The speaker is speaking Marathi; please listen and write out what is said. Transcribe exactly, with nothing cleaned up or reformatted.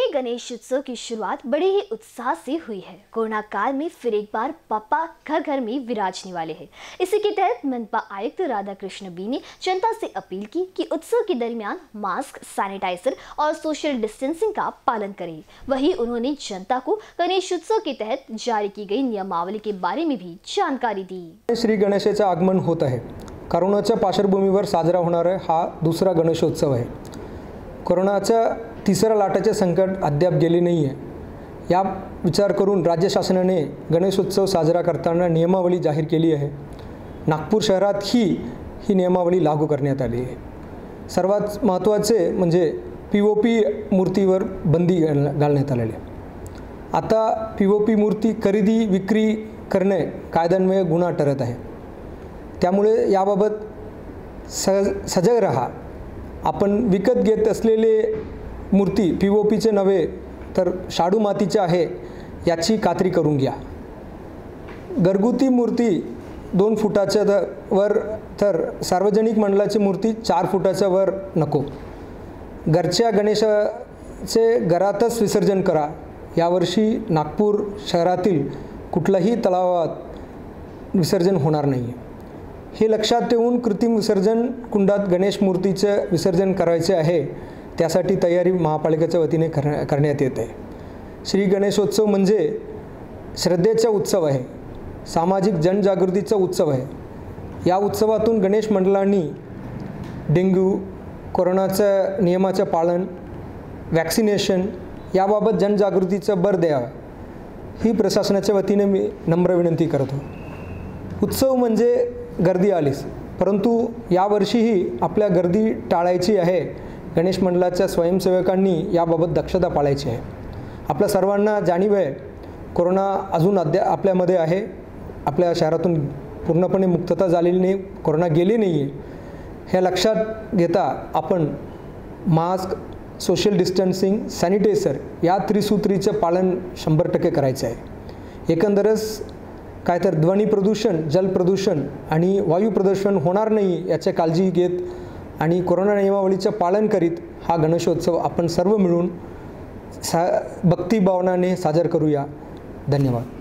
गणेश उत्सव की शुरुआत बड़े ही उत्साह से हुई है। कोरोना काल में फिर एक बार पापा घर घर में विराजने वाले हैं। इसी के तहत मनपा आयुक्त राधा कृष्ण बी ने जनता से अपील की कि उत्सव के दरमियान मास्क, सैनिटाइजर और सोशल डिस्टेंसिंग का पालन करें। वहीं उन्होंने जनता को गणेश उत्सव के तहत जारी की गई नियमावली के बारे में भी जानकारी दी। श्री गणेशाचे आगमन होत आहे। कोरोनाच्या पार्श्वभूमीवर साजरा होणारा हा दुसरा गणेशोत्सव आहे। कोरोनाच्या तिसऱ्या लाटेचे संकट अद्याप गेले नाही आहे। या विचार करून राज्य शासनाने गणेशोत्सव साजरा करताना नियमावली जाहीर केली आहे। नागपूर शहरात ही ही नियमावली लागू करण्यात आली आहे। सर्वात महत्त्वाचे म्हणजे पी ओ पी मूर्तीवर बंदी घालण्यात आलेली आहे। आता पी ओ पी मूर्ती खरेदी विक्री करणे कायद्यान्वये गुन्हा ठरत आहे। त्यामुळे याबाबत सज सजग रहा। आपण विकत घेत असलेले मूर्ती पी ओ पीचे नव्हे तर शाडू मातीचे आहे याची खात्री करून घ्या। घरगुती मूर्ती दोन फुटाच्या वर तर सार्वजनिक मंडळाची मूर्ती चार फुटाच्या वर नको। घरच्या गणेशाचे घरातच विसर्जन करा। यावर्षी नागपूर शहरातील कुठल्याही तलावात विसर्जन होणार नाही। हे लक्षात ठेवून कृत्रिम विसर्जन कुंडात गणेश मूर्तीचे विसर्जन करायचे आहे। त्यासाठी तयारी महापालिकेच्या वतीने करण्यात येते। श्री गणेशोत्सव म्हणजे श्रद्धेचा उत्सव आहे, सामाजिक जनजागृतीचा उत्सव आहे। या उत्सवातून गणेश मंडळांनी डेंग्यू, कोरोनाच्या नियमाचे पालन, वॅक्सिनेशन याबाबत जनजागृतीचं भर द्यावा ही प्रशासनाच्या वतीने मी नम्र विनंती करतो। उत्सव म्हणजे गर्दी आलीच, परंतु यावर्षीही आपल्या गर्दी टाळायची आहे। गणेश मंडळाच्या स्वयंसेवकांनी याबाबत दक्षता पाळायची आहे। आपल्या सर्वांना जाणीव आहे कोरोना अजून अद्याप आपल्यामध्ये आहे। आपल्या शहरातून पूर्णपणे मुक्तता झालेली नाही, कोरोना गेली नाही आहे। हे लक्षात घेता आपण मास्क, सोशल डिस्टन्सिंग, सॅनिटायझर या त्रिसूत्रीचे पालन शंभर टक्के करायचे आहे। एकंदरच काय तर ध्वनी प्रदूषण, जल प्रदूषण आणि वायू प्रदूषण होणार नाही याची काळजी घेत आणि कोरोना नियमावलीचे पालन करीत हा गणेशोत्सव आपण सर्व मिळून सा भक्तिभावनाने साजरा करूया। धन्यवाद।